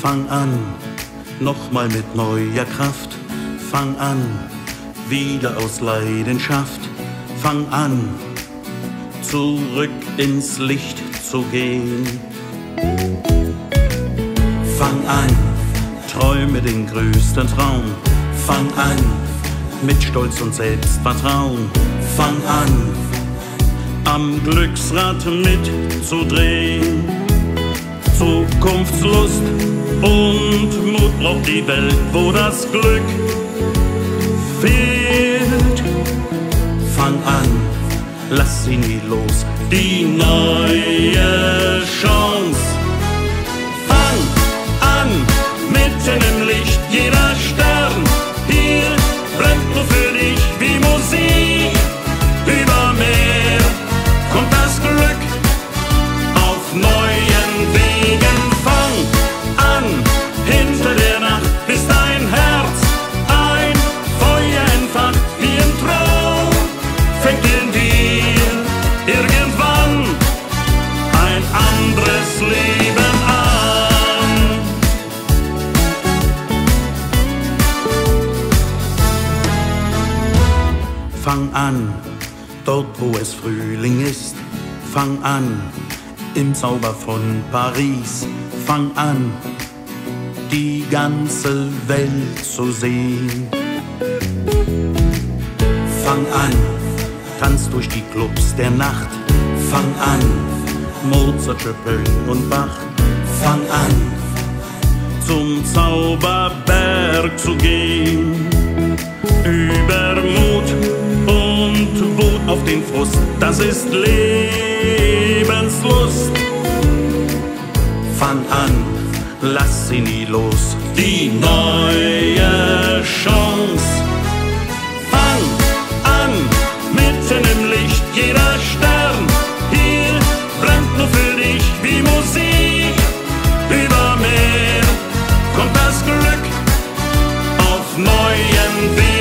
Fang an, nochmal mit neuer Kraft. Fang an, wieder aus Leidenschaft. Fang an, zurück ins Licht zu gehen. Fang an, träume den größten Traum. Fang an, mit Stolz und Selbstvertrauen. Fang an, am Glücksrad mitzudrehen. Zukunftslust und Mut braucht die Welt, wo das Glück fehlt. Fang an, lass sie nie los, die neue Chance. Fang an, mitten im Licht, jeder Stern hier brennt nur für dich wie Musik. Über Meer kommt das Glück auf neuen Wegen. Fang an, hinter der Nacht ist dein Herz ein Feuer entfacht wie im Traum. Fängt in dir irgendwann ein anderes Leben an. Fang an, dort wo es Frühling ist. Fang an, im Zauber von Paris. Fang an, die ganze Welt zu sehen. Fang an, tanz durch die Clubs der Nacht. Fang an, Mozart, Chopin und Bach. Fang an, zum Zauberberg zu gehen. Übermut und Wut auf den Frust, das ist Lebenslust. Fang an, lass sie nie los, die neue Chance. Fang an, mitten im Licht, jeder Stern hier brennt nur für dich wie Musik. Über Meer kommt das Glück auf neuen Wegen.